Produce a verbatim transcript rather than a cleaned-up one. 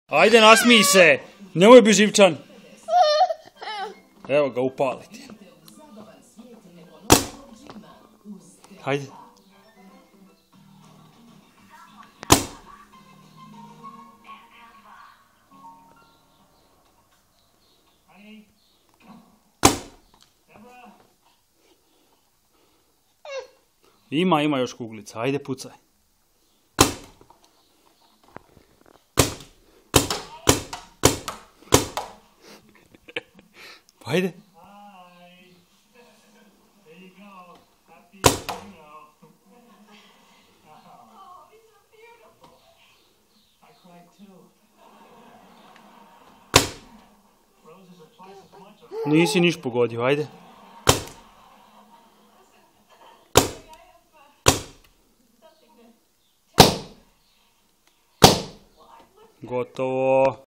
Ajde, nasmij se. Nemoj biti živčan. Evo ga, upaliti. Hajde. Ima, ima još kuglica. Ajde, pucaj. Ajde. Nisi niš pogodio, ajde. Gotovo.